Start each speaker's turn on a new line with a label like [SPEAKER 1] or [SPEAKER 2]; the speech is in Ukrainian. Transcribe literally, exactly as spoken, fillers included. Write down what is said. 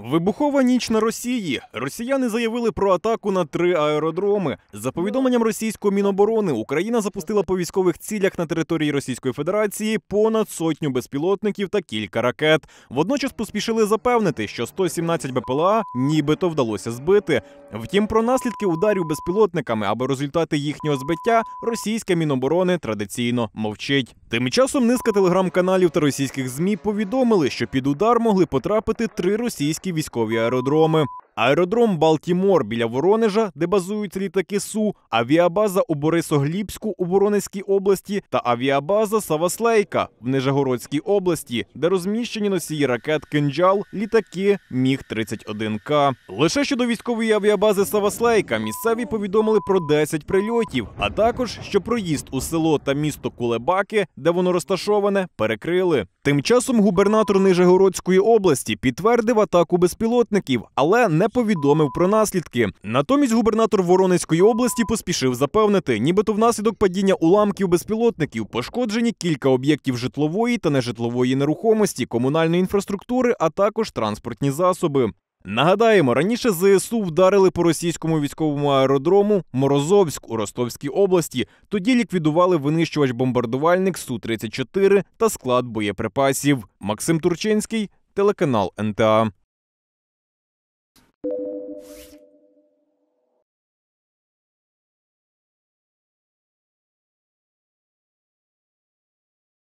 [SPEAKER 1] Вибухова ніч на Росії. Росіяни заявили про атаку на три аеродроми. За повідомленням російського Міноборони, Україна запустила по військових цілях на території Російської Федерації понад сотню безпілотників та кілька ракет. Водночас поспішили запевнити, що сто сімнадцять Б П Л А нібито вдалося збити. Втім, про наслідки ударів безпілотниками або результати їхнього збиття російське Міноборони традиційно мовчить. Тим часом низка телеграм-каналів та російських ЗМІ повідомили, що під удар могли потрапити три російські військові аеродроми. Аеродром Балтімор біля Воронежа, де базуються літаки Су, авіабаза у Борисоглібську у Воронезькій області та авіабаза Саваслейка в Нижегородській області, де розміщені носії ракет «Кинджал», літаки Міг тридцять один К. Лише щодо військової авіабази Саваслейка місцеві повідомили про десять прильотів, а також, що проїзд у село та місто Кулебаки, де воно розташоване, перекрили. Тим часом губернатор Нижегородської області підтвердив атаку безпілотників, але не повідомив про наслідки. Натомість губернатор Воронезької області поспішив запевнити, нібито внаслідок падіння уламків безпілотників пошкоджені кілька об'єктів житлової та нежитлової нерухомості, комунальної інфраструктури, а також транспортні засоби. Нагадаємо, раніше З С У вдарили по російському військовому аеродрому Морозовськ у Ростовській області. Тоді ліквідували винищувач-бомбардувальник Су тридцять чотири та склад боєприпасів. Максим Турчинський, телеканал Н Т А.